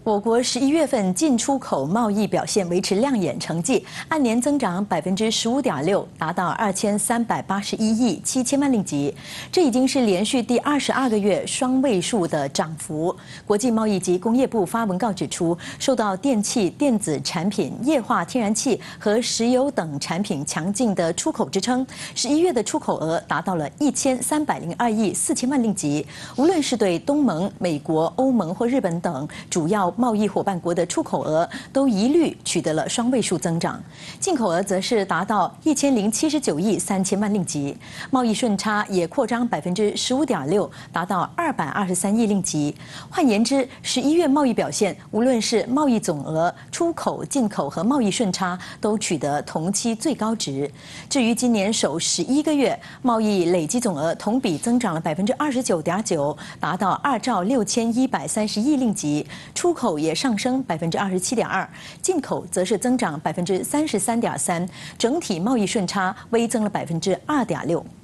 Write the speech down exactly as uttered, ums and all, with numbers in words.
我国十一月份进出口贸易表现维持亮眼成绩，按年增长百分之十五点六，达到二千三百八十一亿七千万令吉。这已经是连续第二十二个月双位数的涨幅。国际贸易及工业部发文告指出，受到电气、电子产品、液化天然气和石油等产品强劲的出口支撑，十一月的出口额达到了一千三百零二亿四千万令吉。无论是对东盟、美国、欧盟或日本等主要贸易伙伴国的出口额都一律取得了双位数增长，进口额则是达到一千零七十九亿三千万令吉，贸易顺差也扩张百分之十五点六，达到二百二十三亿令吉。换言之，十一月贸易表现，无论是贸易总额、出口、进口和贸易顺差，都取得同期最高值。至于今年首十一个月，贸易累计总额同比增长了百分之二十九点九，达到二兆六千一百三十亿令吉，出口。 出口也上升百分之二十七点二，进口则是增长百分之三十三点三，整体贸易顺差微增了百分之二点六。